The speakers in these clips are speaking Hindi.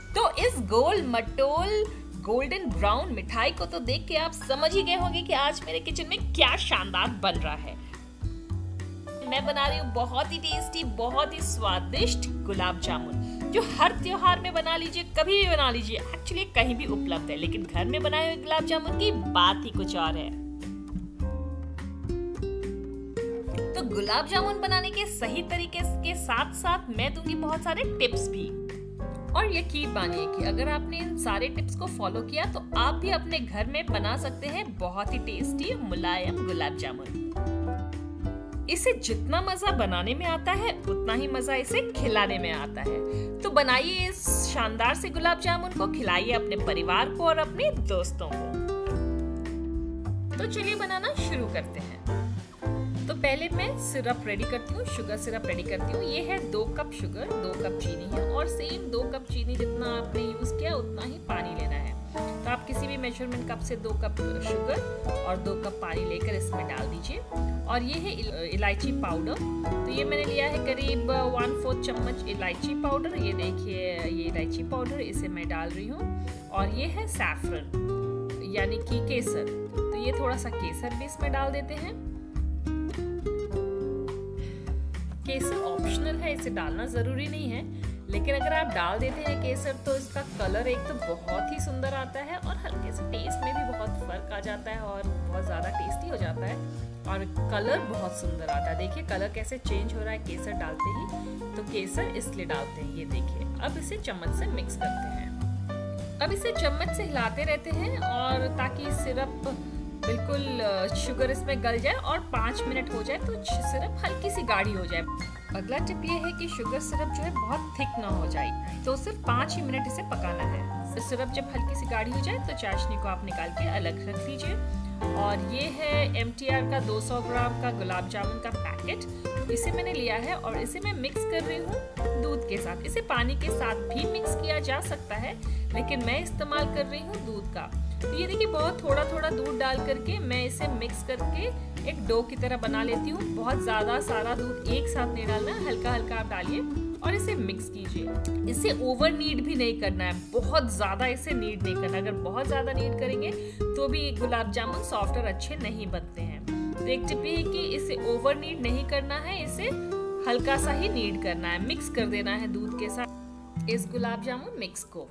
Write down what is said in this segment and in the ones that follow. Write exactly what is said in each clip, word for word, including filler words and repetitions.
तो इस गोल मटोल गोल्डन ब्राउन मिठाई को तो देख के आप समझ ही गए होंगे कि आज मेरे किचन में क्या शानदार बन रहा है। मैं बना रही हूँ बहुत ही टेस्टी, बहुत ही स्वादिष्ट गुलाब जामुन, जो हर त्योहार में बना लीजिए, कभी भी बना लीजिए, एक्चुअली कहीं भी उपलब्ध है। लेकिन घर में बनाए हुए गुलाब जामुन की बात ही कुछ और है। तो गुलाब जामुन बनाने के सही तरीके के साथ साथ मैं दूंगी बहुत सारे टिप्स भी। और यकीन मानिए कि अगर आपने इन सारे टिप्स को फॉलो किया तो आप भी अपने घर में बना सकते हैं बहुत ही टेस्टी मुलायम गुलाब जामुन। इसे जितना मजा बनाने में आता है उतना ही मजा इसे खिलाने में आता है। तो बनाइए इस शानदार से गुलाब जामुन को, खिलाइए अपने परिवार को और अपने दोस्तों को। तो चलिए बनाना शुरू करते हैं। तो पहले मैं सिरप रेडी करती हूँ, शुगर सिरप रेडी करती हूँ। ये है दो कप शुगर, दो कप चीनी है और सेम दो कप चीनी जितना आपने यूज किया उतना ही पानी लेना है। तो आप किसी भी मेजरमेंट कप से दो कप शुगर और दो कप पानी लेकर इसमें डाल दीजिए। और ये है इलायची पाउडर, तो ये मैंने लिया है करीब वन फोर्थ चम्मच इलायची पाउडर। ये देखिए ये इलायची पाउडर, इसे मैं डाल रही हूँ। और ये है सैफरन यानी कि केसर, तो ये थोड़ा सा केसर भी इसमें डाल देते हैं। केसर ऑप्शनल है, इसे डालना जरूरी नहीं है, लेकिन अगर आप डाल देते हैं केसर तो इसका कलर एक तो बहुत ही सुंदर आता है और हल्के से टेस्ट में भी बहुत फर्क आ जाता है और बहुत ज्यादा टेस्टी हो जाता है और कलर बहुत सुंदर आता है। देखिए कलर कैसे चेंज हो रहा है केसर डालते ही, तो केसर इसलिए डालते हैं। ये देखिए अब इसे चम्मच से मिक्स करते हैं। अब इसे चम्मच से हिलाते रहते हैं और ताकि सिरप बिल्कुल शुगर इसमें गल जाए और पाँच मिनट हो जाए तो सिरप हल्की सी गाढ़ी हो जाए। अगला टिप ये है कि शुगर सिरप जो है बहुत थिक ना हो जाए, तो सिर्फ पाँच ही मिनट इसे पकाना है। सिरप जब हल्की सी गाढ़ी हो जाए तो चाशनी को आप निकाल के अलग रख लीजिए। और ये है एम टी आर का दो सौ ग्राम का गुलाब जामुन का पैकेट, इसे मैंने लिया है और इसे मैं मिक्स कर रही हूँ दूध के साथ। इसे पानी के साथ भी मिक्स किया जा सकता है, लेकिन मैं इस्तेमाल कर रही हूँ दूध का। तो ये देखिए बहुत थोड़ा थोड़ा दूध डाल करके मैं इसे मिक्स करके एक डो की तरह बना लेती हूँ। बहुत ज्यादा सारा दूध एक साथ नहीं डालना, हल्का हल्का आप डालिए और इसे मिक्स कीजिए। इसे ओवर नीड भी नहीं करना है, बहुत ज्यादा इसे नीड नहीं करना। अगर बहुत ज्यादा नीड करेंगे तो भी गुलाब जामुन सॉफ्ट और अच्छे नहीं बनते हैं। तो एक टिप ये है कि इसे ओवर नीड नहीं करना है, इसे हल्का सा ही नीड करना है। मिक्स कर देना है दूध के साथ इस गुलाब जामुन मिक्स को।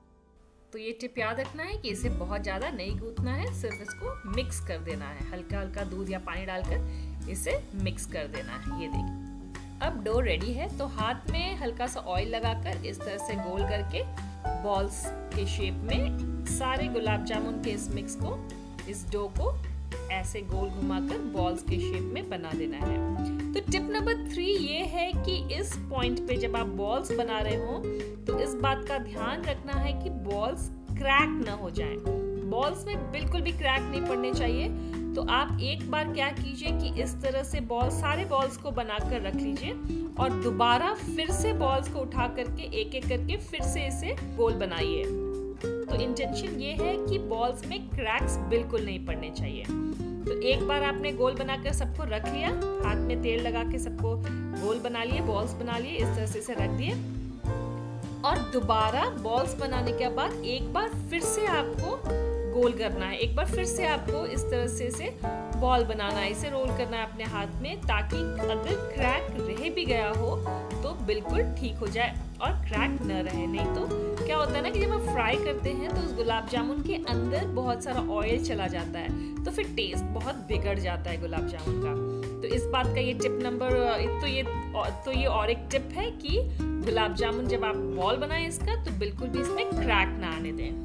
तो ये टिप याद रखना है कि इसे बहुत ज्यादा नहीं गूंथना है, सिर्फ इसको मिक्स कर देना है। हल्का हल्का दूध या पानी डालकर इसे मिक्स कर देना है। ये देखिए अब डो रेडी है, तो हाथ में हल्का सा ऑयल लगाकर इस तरह से गोल करके बॉल्स के शेप में सारे गुलाब जामुन के इस मिक्स को, इस डो को ऐसे गोल घुमाकर बॉल्स के शेप में बना देना है। तो टिप नंबर थ्री ये है कि इस पॉइंट पे जब आप बॉल्स बना रहे हो तो इस बात का ध्यान रखना है कि बॉल्स क्रैक ना हो जाएं। बॉल्स में बिल्कुल भी क्रैक नहीं पड़ने चाहिए। तो आप एक बार क्या कीजिए कि इस तरह से बॉल सारे बॉल्स को बनाकर रख लीजिए और दोबारा फिर से बॉल्स को उठा करके एक एक करके फिर से इसे गोल बनाइए। तो इंटेंशन ये है कि बॉल्स में क्रैक्स बिल्कुल नहीं पड़ने चाहिए। तो एक बार आपने गोल बनाकर सबको रख लिया, हाथ में तेल लगा के सबको गोल बना लिए, बॉल्स बना लिए, इस तरह से इसे रख दिए और दोबारा बॉल्स बनाने के बाद एक बार फिर से आपको गोल करना है। एक बार फिर से आपको इस तरह से इसे बॉल बनाना है, इसे रोल करना है अपने हाथ में, ताकि अगर क्रैक रह भी गया हो तो बिल्कुल ठीक हो जाए और क्रैक न रहे। नहीं तो क्या होता है ना कि जब हम फ्राई करते हैं तो उस गुलाब जामुन के अंदर बहुत सारा ऑयल चला जाता है, तो फिर टेस्ट बहुत बिगड़ जाता है गुलाब जामुन का। तो इस बात का ये टिप नंबर तो ये तो ये और एक टिप है कि गुलाब जामुन जब आप बॉल बनाएं इसका तो बिल्कुल भी इसमें क्रैक ना आने दें।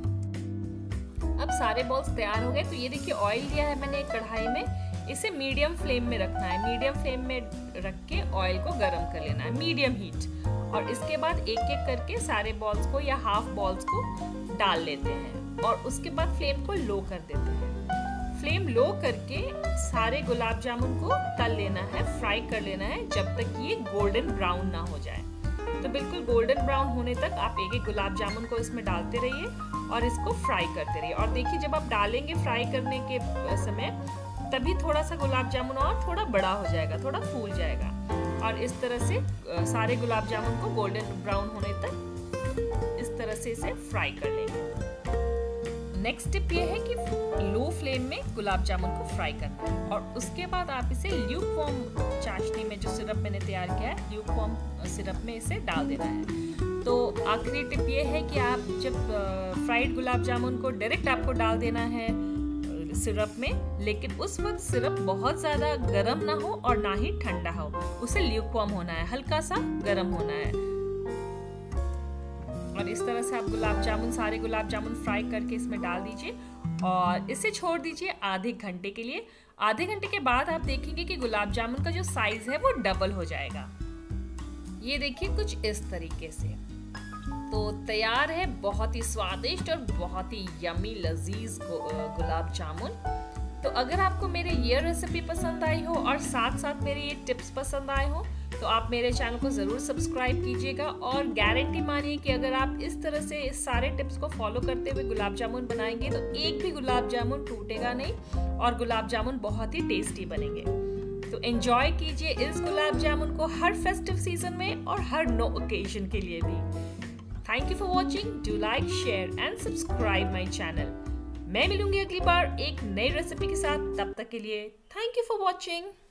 अब सारे बॉल्स तैयार हो गए, तो ये देखिए ऑयल लिया है मैंने एक कढ़ाई में, इसे मीडियम फ्लेम में रखना है। मीडियम फ्लेम में रख के ऑयल को गर्म कर लेना है, मीडियम हीट। और इसके बाद एक एक करके सारे बॉल्स को या हाफ बॉल्स को डाल लेते हैं और उसके बाद फ्लेम को लो कर देते हैं। फ्लेम लो करके सारे गुलाब जामुन को तल लेना है, फ्राई कर लेना है जब तक ये गोल्डन ब्राउन ना हो जाए। तो बिल्कुल गोल्डन ब्राउन होने तक आप एक एक गुलाब जामुन को इसमें डालते रहिए और इसको फ्राई करते रहिए। और देखिए जब आप डालेंगे फ्राई करने के समय तभी थोड़ा सा गुलाब जामुन और थोड़ा बड़ा हो जाएगा, थोड़ा फूल जाएगा। और इस तरह से सारे गुलाब जामुन को गोल्डन ब्राउन होने तक इस तरह से इसे फ्राई कर लेंगे। नेक्स्ट टिप ये है कि लो फ्लेम में गुलाब जामुन को फ्राई करना है और उसके बाद आप इसे ल्यूकवार्म चाशनी में, जो सिरप मैंने तैयार किया है, ल्यूकवार्म सिरप में इसे डाल देना है। तो आखिरी टिप ये है कि आप जब फ्राइड गुलाब जामुन को डायरेक्ट आपको डाल देना है सिरप में, लेकिन उस वक्त सिरप बहुत ज़्यादा गर्म ना हो और ना ही ठंडा हो, उसे ल्यूकवार्म होना है, हल्का सा गर्म होना है। और इस तरह से आप गुलाब जामुन, सारे गुलाब जामुन फ्राई करके इसमें डाल दीजिए और इसे छोड़ दीजिए आधे घंटे के लिए। आधे घंटे के बाद आप देखेंगे कि गुलाब जामुन का जो साइज है वो डबल हो जाएगा। ये देखिए कुछ इस तरीके से। तो तैयार है बहुत ही स्वादिष्ट और बहुत ही यमी लजीज गुलाब जामुन। तो अगर आपको मेरे ये रेसिपी पसंद आई हो और साथ साथ मेरे ये टिप्स पसंद आए हो तो आप मेरे चैनल को ज़रूर सब्सक्राइब कीजिएगा और गारंटी मानिए कि अगर आप इस तरह से इस सारे टिप्स को फॉलो करते हुए गुलाब जामुन बनाएंगे तो एक भी गुलाब जामुन टूटेगा नहीं और गुलाब जामुन बहुत ही टेस्टी बनेंगे। तो एंजॉय कीजिए इस गुलाब जामुन को हर फेस्टिव सीजन में और हर नो ओकेजन के लिए भी। Thank you for watching. Do like, share and subscribe my channel. मैं मिलूंगी अगली बार एक नई रेसिपी के साथ। तब तक के लिए थैंक यू फॉर वॉचिंग।